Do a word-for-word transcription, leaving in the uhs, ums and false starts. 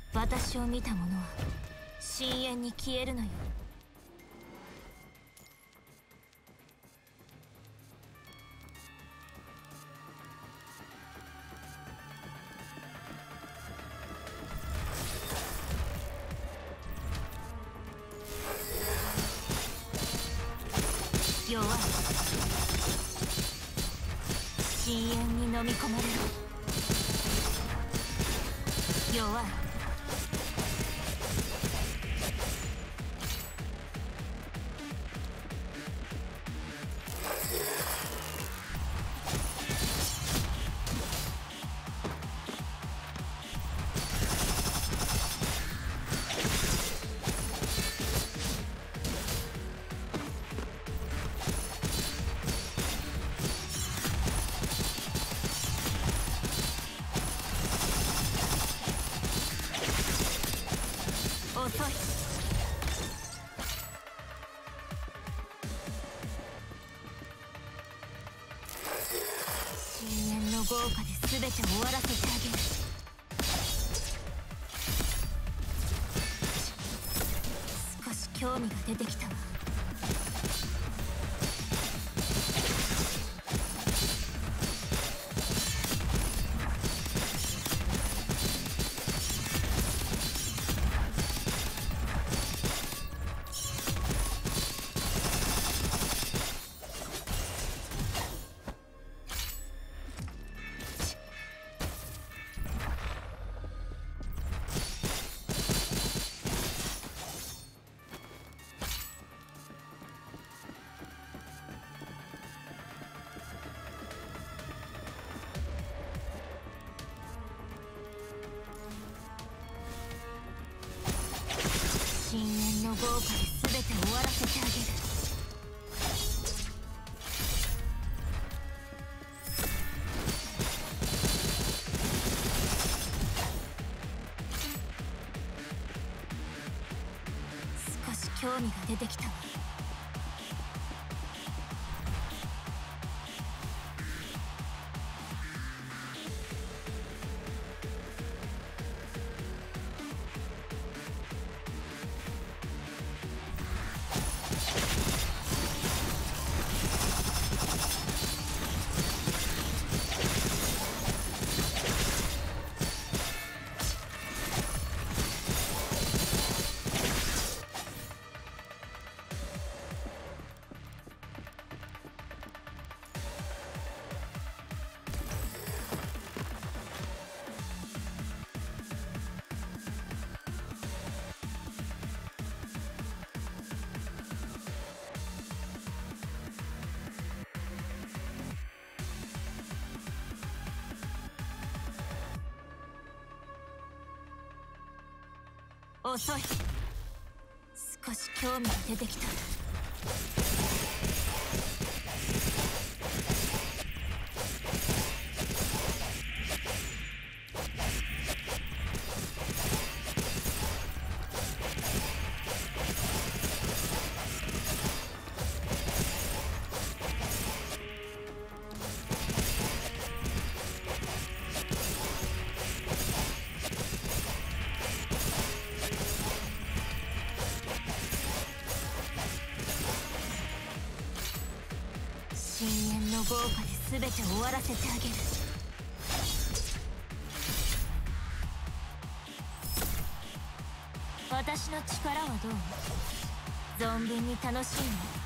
私を見た者は深淵に消えるのよ。弱い。深淵に飲み込まれる。弱い。遅い。深淵の豪華で全て終わらせてあげる。少し興味が出てきたわ。深淵の豪華で全て終わらせてあげる。少し興味が出てきたわ。遅い。少し興味が出てきた。深淵の豪華で全て終わらせてあげる。私の力はどう？存分に楽しいの？